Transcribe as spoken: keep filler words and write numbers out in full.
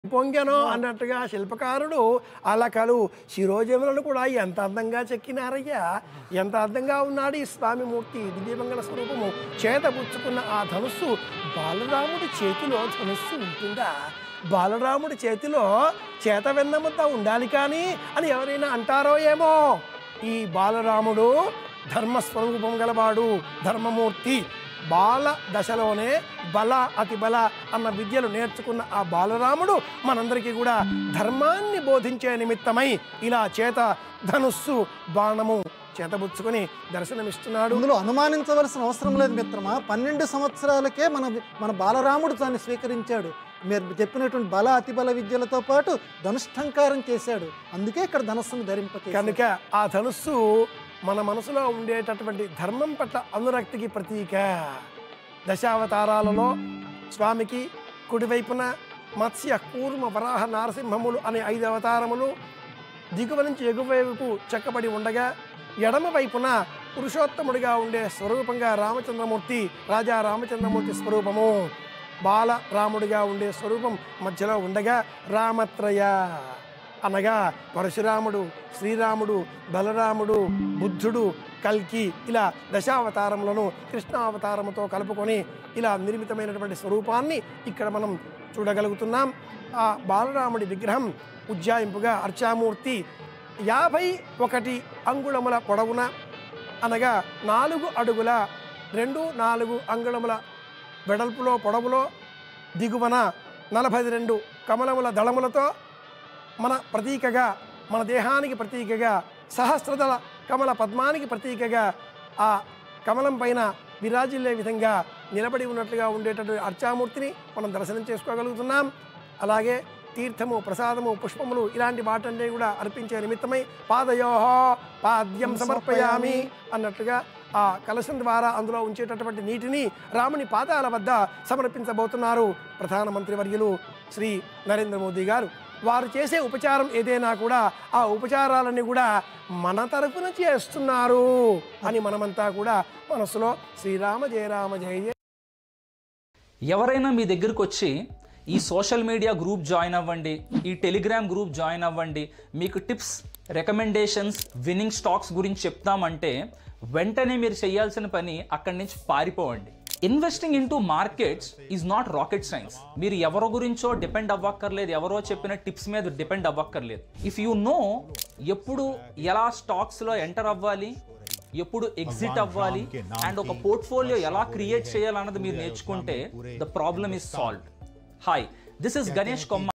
పొంగెనో అన్నట్టుగా శిల్పకారుడు అలకలు శిరోజములను కూడా ఎంత అందంగా చెక్కినారయ్యా. ఎంత అందంగా ఉన్నాడు ఈ స్వామిమూర్తి. దివ్యమంగళ స్వరూపము చేతపుచ్చుకున్న ఆ ధనుస్సు బాలరాముడి చేతిలో ధనుస్సు ఉంటుందా? బాలరాముడి చేతిలో చేత వెన్నముద్ద ఉండాలి కానీ అని ఎవరైనా అంటారో ఏమో. ఈ బాలరాముడు ధర్మస్వరూపం గలవాడు, ధర్మమూర్తి. బాల దశలోనే బల అతి బల అన్న విద్యలు నేర్చుకున్న ఆ బాలరాముడు మనందరికీ కూడా ధర్మాన్ని బోధించే నిమిత్తమై ఇలా చేత ధనుస్సు బాణము చేతబుచ్చుకొని దర్శనమిస్తున్నాడు. ఇందులో అనుమానించవలసిన అవసరం లేదు మిత్రమా. పన్నెండు సంవత్సరాలకే మన మన బాలరాముడు దాన్ని స్వీకరించాడు. మీరు చెప్పినటువంటి బల అతి బల విద్యలతో పాటు ధనుష్టంకారం చేశాడు. అందుకే ఇక్కడ ధనస్సును ధరింప కనుక ఆ ధనుస్సు మన మనసులో ఉండేటటువంటి ధర్మం పట్ల అనురక్తికి ప్రతీక. దశావతారాలలో స్వామికి కుడివైపున మత్స్య కూర్మ వరాహ నారసింహములు అనే ఐదు అవతారములు దిగువ నుంచి ఎగువ వైపు చెక్కబడి ఉండగా, ఎడమ వైపున పురుషోత్తముడిగా ఉండే స్వరూపంగా రామచంద్రమూర్తి, రాజా రామచంద్రమూర్తి స్వరూపము, బాల రాముడిగా ఉండే స్వరూపం మధ్యలో ఉండగా, రామత్రయ అనగా పరశురాముడు, శ్రీరాముడు, బలరాముడు, బుద్ధుడు, కల్కి ఇలా దశావతారములను కృష్ణావతారముతో కలుపుకొని ఇలా నిర్మితమైనటువంటి స్వరూపాన్ని ఇక్కడ మనం చూడగలుగుతున్నాం. ఆ బాలరాముడి విగ్రహం ఉజ్జాయింపుగా అర్చామూర్తి యాభై ఒకటి అంగుళముల పొడవున అనగా నాలుగు అడుగుల రెండు నాలుగు అంగుళముల వెడల్పులో పొడవులో దిగువన నలభై రెండు కమలముల దళములతో మన ప్రతీకగా, మన దేహానికి ప్రతీకగా, సహస్రదళ కమల పద్మానికి ప్రతీకగా ఆ కమలం పైన విరాజిల్లే విధంగా నిలబడి ఉన్నట్లుగా ఉండేటటువంటి అర్చామూర్తిని మనం దర్శనం చేసుకోగలుగుతున్నాం. అలాగే తీర్థము, ప్రసాదము, పుష్పములు ఇలాంటి వాటన్నీ కూడా అర్పించే నిమిత్తమై పాదయోహో పాద్యం సమర్పయామి అన్నట్లుగా ఆ కలశం ద్వారా అందులో ఉంచేటటువంటి నీటిని రాముని పాదాల వద్ద సమర్పించబోతున్నారు ప్రధానమంత్రి వర్యులు శ్రీ నరేంద్ర మోదీ గారు. వారు చేసే ఉపచారం ఏదైనా కూడా ఆ ఉపచారాలన్నీ కూడా మన తరపున చేస్తున్నారు అని మనమంతా కూడా మనసులో శ్రీరామ జయ రామ జయ జయ. ఎవరైనా మీ దగ్గరికి వచ్చి ఈ సోషల్ మీడియా గ్రూప్ జాయిన్ అవ్వండి, ఈ టెలిగ్రామ్ గ్రూప్ జాయిన్ అవ్వండి, మీకు టిప్స్, రికమెండేషన్స్, విన్నింగ్ స్టాక్స్ గురించి చెప్తామంటే వెంటనే మీరు చేయాల్సిన పని అక్కడి నుంచి పారిపోవండి. Investing in to markets is not rocket science. మీరు ఎవరో గురించో డిపెండ్ అవ్వక్కర్లేదు, ఎవరో చెప్పిన టిప్స్ మీద డిపెండ్ అవ్వక్కర్లేదు. ఇఫ్ యూ నో ఎప్పుడు ఎలా స్టాక్స్లో ఎంటర్ అవ్వాలి, ఎప్పుడు ఎగ్జిట్ అవ్వాలి అండ్ ఒక పోర్ట్ఫోలియో ఎలా క్రియేట్ చేయాలన్నది మీరు నేర్చుకుంటే the problem is solved. Hi, this is Ganesh comma.